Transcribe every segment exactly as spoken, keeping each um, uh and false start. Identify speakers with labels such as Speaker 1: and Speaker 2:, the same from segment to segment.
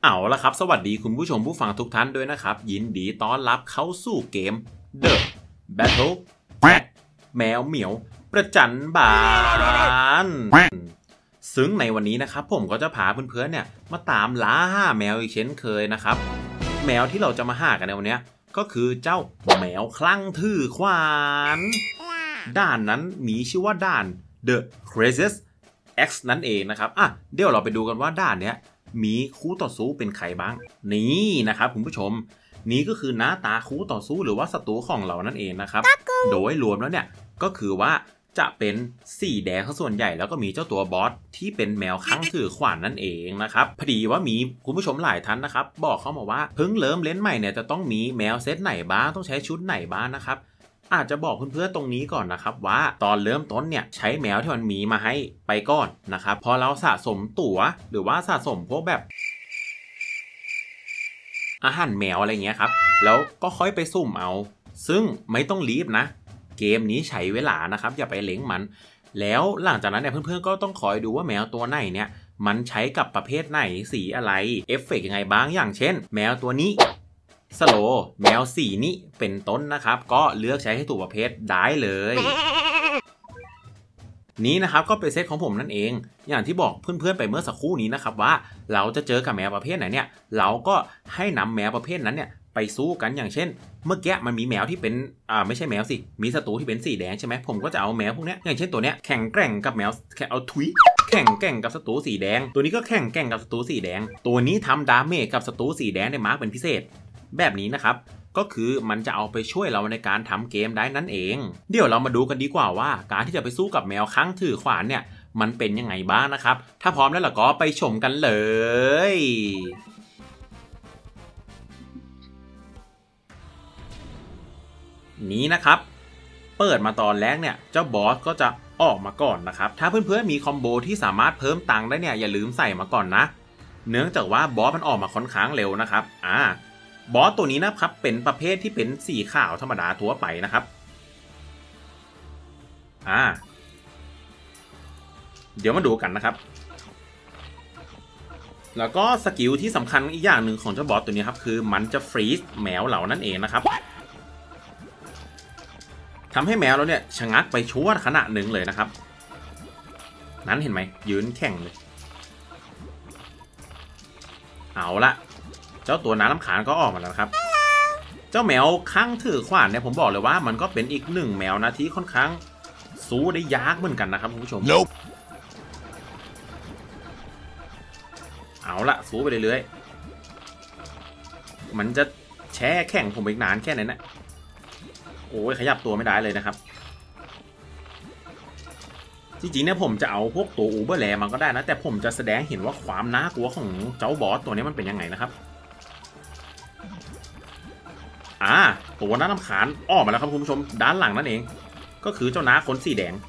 Speaker 1: เอาละครับสวัสดีคุณผู้ชมผู้ฟังทุกท่านด้วยนะครับยินดีต้อนรับเข้าสู่เกม The Battle Cat แมวเหมียวประจันบานซึ่งในวันนี้นะครับผมก็จะพาเพื่อนๆเนี่ยมาตามล่าห้าแมวอีกเช่นเคยนะครับแมวที่เราจะมาหากันในวันนี้ก็คือเจ้าแมวคลั่งถือขวานด่านนั้นมีชื่อว่าด่าน The Craziest X นั่นเองนะครับอ่ะเดี๋ยวเราไปดูกันว่าด่านเนี้ยมีคู่ต่อสู้เป็นใครบ้างนี่นะครับคุณผู้ชมนี่ก็คือหน้าตาคู่ต่อสู้หรือว่าศัตรูของเรานั่นเองนะครับโดยรวมแล้วเนี่ยก็คือว่าจะเป็นสีแดงส่วนใหญ่แล้วก็มีเจ้าตัวบอสที่เป็นแมวค้างถือขวานนั่นเองนะครับพอดีว่ามีคุณผู้ชมหลายท่านนะครับบอกเข้ามาว่าเพิ่งเริ่มเล่นใหม่เนี่ยจะต้องมีแมวเซตไหนบ้างต้องใช้ชุดไหนบ้างนะครับอาจจะบอกเพื่อนๆตรงนี้ก่อนนะครับว่าตอนเริ่มต้นเนี่ยใช้แมวที่มันมีมาให้ไปก่อนนะครับพอเราสะสมตั๋วหรือว่าสะสมพวกแบบอาหารแมวอะไรเงี้ยครับแล้วก็ค่อยไปสุ่มเอาซึ่งไม่ต้องรีบนะเกมนี้ใช้เวลานะครับอย่าไปเล้งมันแล้วหลังจากนั้นเนี่ยเพื่อนๆก็ต้องคอยดูว่าแมวตัวไหนเนี่ยมันใช้กับประเภทไหนสีอะไรเอฟเฟกต์ยังไงบ้างอย่างเช่นแมวตัวนี้สโลแมวสีนี้เป็นต้นนะครับก็เลือกใช้ให้ถูกประเภทได้เลยนี้นะครับก็เป็นเซตของผมนั่นเองอย่างที่บอกเพื่อนๆไปเมื่อสักครู่นี้นะครับว่าเราจะเจอกับแมวประเภทไหนเนี่ยเราก็ให้นำแมวประเภทนั้นเนี่ยไปสู้กันอย่างเช่นเมื่อกี้มันมีแมวที่เป็นอ่าไม่ใช่แมวสิมีศัตรูที่เป็นสีแดงใช่ไหมผมก็จะเอาแมวพวกนี้อย่างเช่นตัวเนี้ยแข่งแกร่งกับแมวแข่งเอาทุยแข่งแกร่งกับศัตรูสีแดงตัวนี้ก็แข่งแกร่งกับศัตรูสีแดงตัวนี้ทำดาเมจกับศัตรูสีแดงได้มากเป็นพิเศษแบบนี้นะครับก็คือมันจะเอาไปช่วยเราในการทำเกมได้นั่นเองเดี๋ยวเรามาดูกันดีกว่าว่าการที่จะไปสู้กับแมวค้างถือขวานเนี่ยมันเป็นยังไงบ้างนะครับถ้าพร้อมแล้วเราก็ไปชมกันเลยนี้นะครับเปิดมาตอนแรกเนี่ยเจ้าบอสก็จะออกมาก่อนนะครับถ้าเพื่อนๆมีคอมโบที่สามารถเพิ่มตังค์ได้เนี่ยอย่าลืมใส่มาก่อนนะเนื่องจากว่าบอสมันออกมาค่อนข้างเร็วนะครับอ่าบอสตัวนี้นะครับเป็นประเภทที่เป็นสีขาวธรรมดาทั่วไปนะครับอ่าเดี๋ยวมาดูกันนะครับแล้วก็สกิลที่สำคัญอีกอย่างหนึ่งของเจ้าบอสตัวนี้ครับคือมันจะฟรีซแมวเหล่านั่นเองนะครับทำให้แมวเราเนี่ยชะงักไปชั่วขณะหนึ่งเลยนะครับนั้นเห็นไหมยืนแข่งเลยเอาละเจ้าตัวน้ำลำขานก็ออกมาแล้วครับเจ้าแมวค้างถือขวานเนี่ยผมบอกเลยว่ามันก็เป็นอีกหนึ่งแมวนะที่ค่อนข้างสู้ได้ยากเหมือนกันนะครับคุณผู้ชม nope. เอาละสู้ไปเรื่อยๆมันจะแช่แข่งผมอีกนานแค่ไหนนะโอ้ยขยับตัวไม่ได้เลยนะครับจริงๆเนี่ยผมจะเอาพวกตัวอูเบอร์แลมันก็ได้นะแต่ผมจะแสดงเห็นว่าความน่ากลัวของเจ้าบอสตัวนี้มันเป็นยังไงนะครับอ่าตัวน้ำขานออกมาแล้วครับคุณผู้ชมด้านหลังนั่นเองก็คือเจ้าน้าขนสีแดง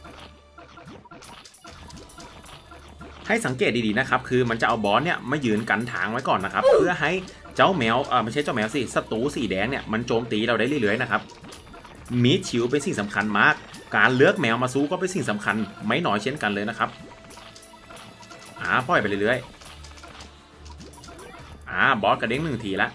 Speaker 1: ให้สังเกตดีๆนะครับคือมันจะเอาบอสเนี่ยมายืนกันทางไว้ก่อนนะครับเพื่อให้เจ้าแมวเออไม่ใช่เจ้าแมวสิศัตรูสีแดงเนี่ยมันโจมตีเราได้เรื่อยๆนะครับมีดชิวเป็นสิ่งสำคัญมากการเลือกแมวมาสู้ก็เป็นสิ่งสำคัญไม่น้อยเช่นกันเลยนะครับอ่าปล่อยไปเรื่อยๆอ่าบอสกระเด้งหนึ่งทีละ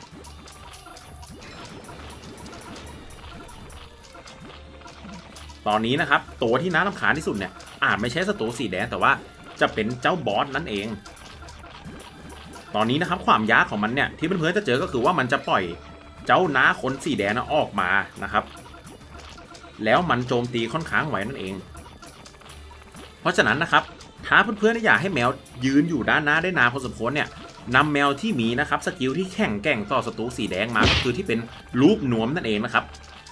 Speaker 1: ตอนนี้นะครับตัวที่น่ารำคาญที่สุดเนี่ยอาจไม่ใช่ศัตรูสีแดงแต่ว่าจะเป็นเจ้าบอสนั่นเองตอนนี้นะครับความยากของมันเนี่ยที่เพื่อนๆจะเจอก็คือว่ามันจะปล่อยเจ้าน้าขนสีแดงออกมานะครับแล้วมันโจมตีค่อนข้างไหวนั่นเองเพราะฉะนั้นนะครับถ้าเพื่อนๆอยากให้แมวยืนอยู่ด้านหน้าได้นานพอสมควรเนี่ยนำแมวที่มีนะครับสกิลที่แข็งแกร่งต่อศัตรูสีแดงมาก็คือที่เป็นรูปหนวมนั่นเองนะครับ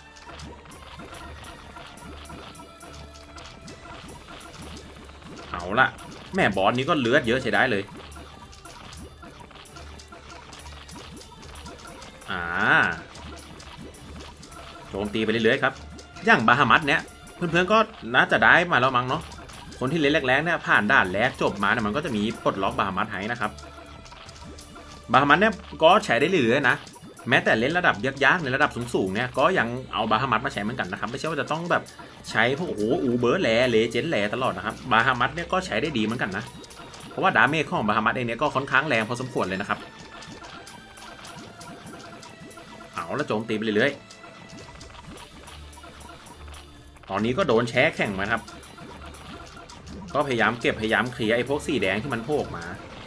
Speaker 1: เอาละแม่บอสนี้ก็เลือดเยอะใช้ได้เลยอ่าโจมตีไปเรื่อยๆครับอย่างบาฮามัสเนี้ยเพื่อนๆก็น่าจะได้มาแล้วมั้งเนาะคนที่เล่นแรกๆเนี่ยผ่านด่านแรกจบมาเนี่ยมันก็จะมีปลดล็อกบาฮามัสให้นะครับบาฮามัสเนี่ยก็ใช้ได้เรื่อยๆนะแม้แต่เล่นระดับยากๆในระดับสูงๆเนี่ยก็ยังเอาบาฮามัสมาใช้เหมือนกันนะครับไม่ใช่ว่าจะต้องแบบใช้พวกโอ้โหอูเบอร์แลเลเจนด์แลตลอดนะครับบาฮามัสเนี่ยก็ใช้ได้ดีเหมือนกันนะราะว่าดาเมจของบาฮามัสเองเนี่ยก็ค่อนข้างแรงพอสมควรเลยนะครับเอาแล้วโจมตีไปเรื่อยๆตอนนี้ก็โดนแช่แข่งมาครับก็พยายามเก็บพยายามเคลียร์ไอ้พวกสีแดงที่มันโผล่มา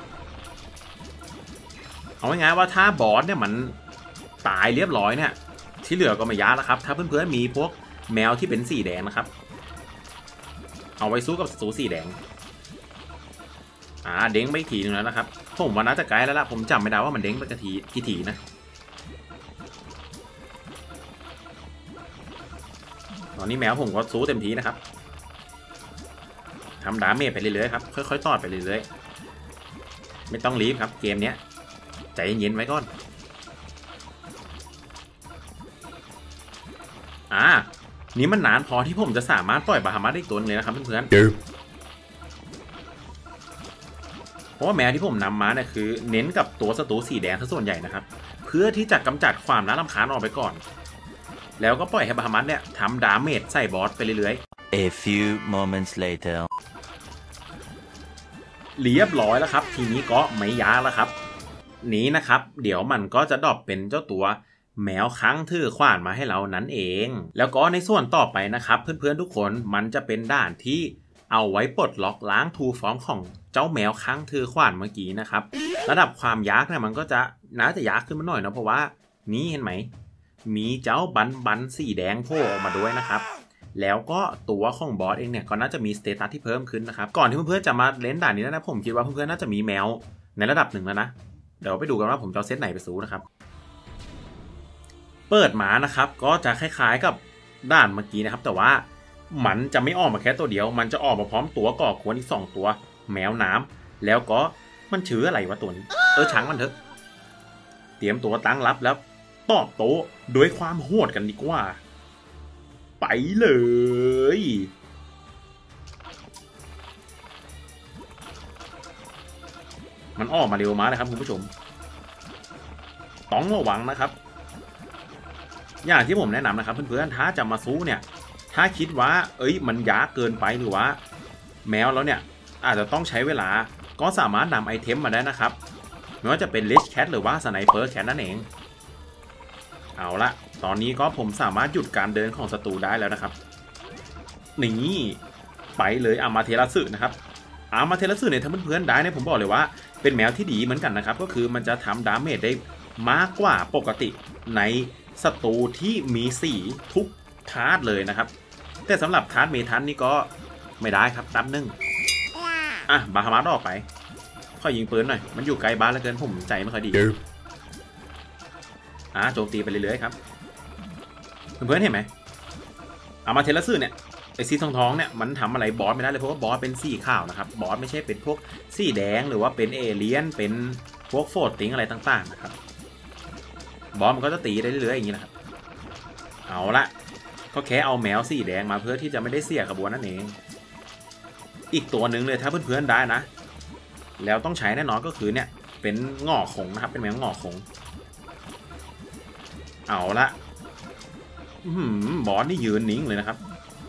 Speaker 1: เอาง่ายๆว่าถ้าบอสเนี่ยมันตายเรียบร้อยเนี่ยที่เหลือก็ไม่ยากแล้วครับถ้าเพื่อนๆมีพวกแมวที่เป็นสีแดงนะครับเอาไว้สู้กับศัตรูสีแดงอ่าเด้งไปทีนึงแล้วนะครับผมว่าน่าจะไกลแล้วล่ะผมจำไม่ได้ว่ามันเด้งไปกี่ทีกี่ทีนะตอนนี้แมวผมก็สู้เต็มทีนะครับทำดาเมจไปเรื่อยๆครับค่อยๆต่อไปเรื่อยๆไม่ต้องรีบครับเกมเนี้ยใจเย็นๆไว้ก่อนอ่านี่มันนานพอที่ผมจะสามารถปล่อยบาฮามัสได้ตัวนึงเลยนะครับเพื่อนๆเพราะว่าแมวที่ผมนำมาเนี่ยคือเน้นกับตัวศัตรูสีแดงซะส่วนใหญ่นะครับเพื่อที่จะกำจัดความน่ารำคาญออกไปก่อนแล้วก็ปล่อยให้บาฮามัสเนี่ยทำดาเมจใส่บอสไปเรื่อยๆ
Speaker 2: A few moments later
Speaker 1: เรียบร้อยแล้วครับทีนี้ก็ไม่ยากแล้วครับนี้นะครับเดี๋ยวมันก็จะดรอปเป็นเจ้าตัวแมวค้างถือขวานมาให้เรานั้นเองแล้วก็ในส่วนต่อไปนะครับเพื่อนๆทุกคนมันจะเป็นด่านที่เอาไว้ปลดล็อกล้างทูฟอร์มของเจ้าแมวค้างถือขวานเมื่อกี้นะครับระดับความยากเนี่ยมันก็จะน่าจะยากขึ้นมาหน่อยนะเพราะว่านี้เห็นไหมมีเจ้าบันบันสีแดงโผล่ออกมาด้วยนะครับแล้วก็ตัวของบอสเองเนี่ยก็น่าจะมีสเตตัสที่เพิ่มขึ้นนะครับก่อนที่เพื่อนๆจะมาเล่นด่านนี้นะผมคิดว่าเพื่อนๆน่าจะมีแมวในระดับหนึ่งแล้วนะเดี๋ยวไปดูกันว่าผมจะเอาเซตไหนไปสู้นะครับเปิดมานะครับก็จะคล้ายๆกับด่านเมื่อกี้นะครับแต่ว่ามันจะไม่ออกมาแค่ตัวเดียวมันจะออกมาพร้อมตัวก่อกวนอีกสองตัวแมวน้ำแล้วก็มันชื่ออะไรวะตัวนี้เออช้างมันเถอะเตรียมตัวตั้งรับแล้วตอบโต้ด้วยความโหดกันดีกว่าไปเลยมันออกมาเร็วมากนะครับคุณผู้ชมต้องระวังนะครับอย่างที่ผมแนะนำนะครับเพื่อนๆถ้าจะมาสู้เนี่ยถ้าคิดว่าเอ้ยมันยากเกินไปหรือว่าแมวแล้วเนี่ยอาจจะต้องใช้เวลาก็สามารถนำไอเทมมาได้นะครับไม่ว่าจะเป็น Lich Cat หรือว่า Sniper Cat นั่นเองเอาละตอนนี้ก็ผมสามารถหยุดการเดินของศัตรูได้แล้วนะครับนี่ไปเลยอามาเทราสึนะครับอามาเทราสึเนี่ยถ้าเพื่อนๆได้เนี่ยผมบอกเลยว่าเป็นแมวที่ดีเหมือนกันนะครับก็คือมันจะทำดาเมจได้มากกว่าปกติในศัตรูที่มีสีทุกทาร์ตเลยนะครับแต่สำหรับทาร์ตเมทันนี่ก็ไม่ได้ครับตับนึ่งอ่ะบาฮามัสออกไปค่อยยิงปืนหน่อยมันอยู่ไกลบ้านแล้วเกินผมใจไม่ค่อยดีอ่ะโจมตีไปเรื่อยๆครับเพื่อนๆเห็นไหมอามาเทราสึเนี่ยไอสีทองทองเนี่ยมันทำอะไรบอสไม่ได้เลยเพราะว่าบอสเป็นสีขาวนะครับบอสไม่ใช่เป็นพวกสีแดงหรือว่าเป็นเอเลี่ยนเป็นพวกโฟร์ติงอะไรต่างๆนะครับบอสมันก็จะตีได้เรื่อยๆอย่างนี้นะครับเอาละก็แค่เอาแมวสีแดงมาเพื่อที่จะไม่ได้เสียขบวนนั่นเองอีกตัวหนึ่งเลยถ้าเพื่อนๆได้นะแล้วต้องใช้แน่นอนก็คือเนี่ยเป็นง่อขงนะครับเป็นแมวง่อขงเอาละบอสนี่ยืนนิ่งเลยนะครับ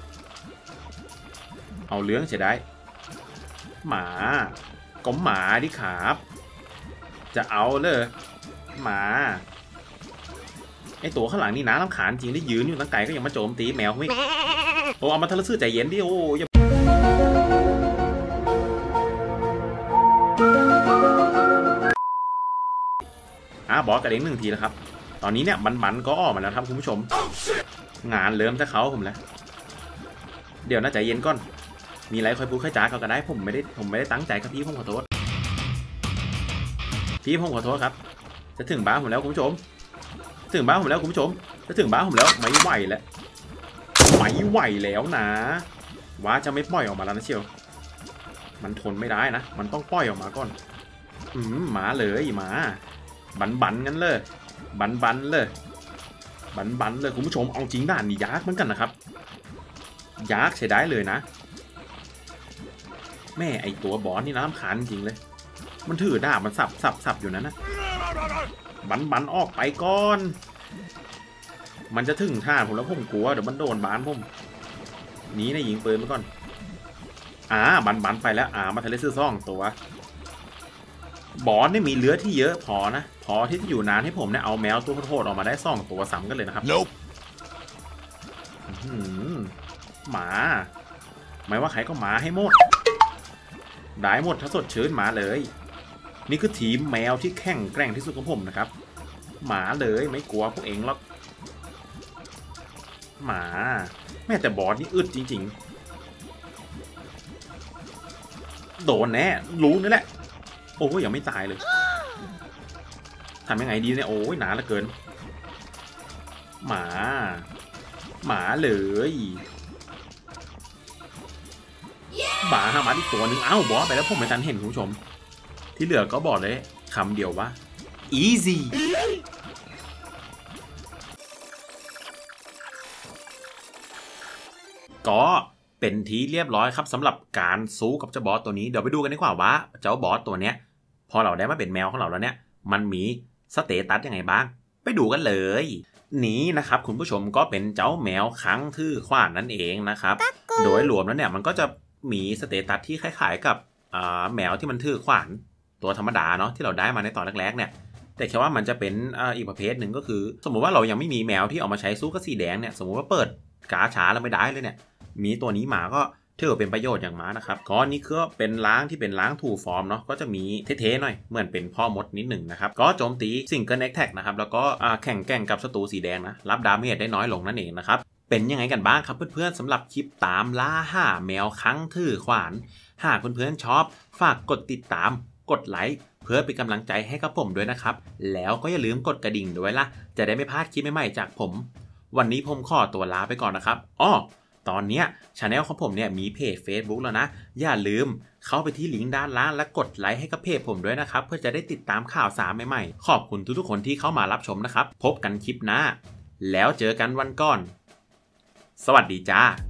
Speaker 1: เอาเรื่องเสียได้หมาก็หมาดิครับจะเอาเลยหมาไอตัวข้างหลังนี่นะน้ำขานจริงได้ยืนอยู่ตั้งไกลก็ยังมาโจมตีแมวไม่โอ้เอามาทะเลซื่อใจเย็นดิโอ้ยอ่ะบอสกระเด้งหนึ่งทีแล้วครับตอนนี้เนี่ยบันๆก็ออกมาแล้วครับคุณผู้ชมงานเริ่มจะเขาผมแล้วเดี๋ยวน่าใจเย็นก่อนมีอะไรคอยพูดค่อยจ้าเขาก็ได้ผมไม่ได้ผมไม่ได้ตั้งใจครับพี่ผมขอโทษพี่ผมขอโทษครับจะถึงบ้านผมแล้วคุณผู้ชมถึงบ้านผมแล้วคุณผู้ชมจะถึงบ้านผมแล้วไม่ไหวแล้วไม่ไหวแล้วนะว่าจะไม่ปล่อยออกมาแล้วนะเชียวมันทนไม่ได้นะมันต้องปล่อยออกมาก่อนอืมหมาเลยหมาบันบันงั้นเลยบันบันเลยบันบันเลยคุณผู้ชมเอาจริงด่านนี่ยากเหมือนกันนะครับยากใช้ได้เลยนะแม่ไอตัวบอสนี่น้ำขานจริงเลยมันถือดาบมันสับสับสับอยู่นั้นนะบันบันออกไปก่อนมันจะถึงท่าผมแล้วผมกลัวเดี๋ยวมันโดนบานผมหนีนะยิงปืนไปก่อนอ่าบันบันไปแล้วอ่ามาทะเลซื้อซ่องตัวบอสเนี่ยมีเลือดที่เยอะพอนะพอที่จะอยู่นานให้ผมเนี่ยเอาแมวตัวโหดออกมาได้สองตัวซ้ำกันเลยนะครับ
Speaker 2: Nope.
Speaker 1: หมาไม่ว่าใครก็หมาให้หมดได้หมดถ้าสดชื่นหมาเลยนี่คือทีมแมวที่แข็งแกร่งที่สุดของผมนะครับหมาเลยไม่กลัวพวกเองหรอกหมาแม่แต่บอสนี่อึดจริงๆโดนแน่รู้นี่แหละโอ้ยยังไม่ตายเลยทำยังไงดีเนี่ยโอ้ยหนาเหลือเกินหมาหมาเลยหมาหามาอีกตัวหนึ่งอ้าวบอสไปแล้วผมไม่ทันเห็นคุณผู้ชมที่เหลือก็บอกเลยคำเดียวว่า easy ก็เป็นทีเรียบร้อยครับสำหรับการสู้กับเจ้าบอสตัวนี้เดี๋ยวไปดูกันดีกว่าว่าเจ้าบอสตัวเนี้ยพอเราได้มาเป็นแมวของเราแล้วเนี่ยมันมีสเตตัสยังไงบ้างไปดูกันเลยนี้นะครับคุณผู้ชมก็เป็นเจ้าแมวค้างทื่อขว้านนั่นเองนะครับโดยรวมแล้วเนี่ยมันก็จะมีสเตตัสที่คล้ายๆกับแมวที่มันทื่อขว้านตัวธรรมดาเนาะที่เราได้มาในตอนแรกๆเนี่ยแต่แค่ว่ามันจะเป็นอีกประเภทหนึ่งก็คือสมมุติว่าเรายังไม่มีแมวที่เอามาใช้สู้กับสีแดงเนี่ยสมมุติว่าเปิดกาช้าแล้วไม่ได้เลยเนี่ยมีตัวนี้มาก็ถือเป็นประโยชน์อย่างมากนะครับก็นี่คือเป็นล้างที่เป็นล้างถูฟอร์มเนาะก็จะมีเท่ๆหน่อยเหมือนเป็นพ่อมดนิดหนึ่งนะครับก็โจมตีซิงเกิลแอคแท็กนะครับแล้วก็แข่งแกร่งกับศัตรูสีแดงนะรับดาเมจได้น้อยลงนั่นเองนะครับเป็นยังไงกันบ้างครับเพื่อนๆสำหรับคลิปตามล่าหาแมวค้างทื่อขวานหากเพื่อนๆชอบฝากกดติดตามกดไลค์เพื่อเป็นกำลังใจให้กับผมด้วยนะครับแล้วก็อย่าลืมกดกระดิ่งด้วยล่ะจะได้ไม่พลาดคลิปใหม่ๆจากผมวันนี้ผมขอตัวลาไปก่อนนะครับอ้อตอนนี้ช anel ของผมเนี่ยมีเพจ Facebook แล้วนะอย่าลืมเข้าไปที่ลิงก์ด้านล่างและกดไลค์ให้กับเพจผมด้วยนะครับเพื่อจะได้ติดตามข่าวสารใหม่ๆขอบคุณทุกๆคนที่เข้ามารับชมนะครับพบกันคลิปหน้าแล้วเจอกันวันก่อนสวัสดีจ้า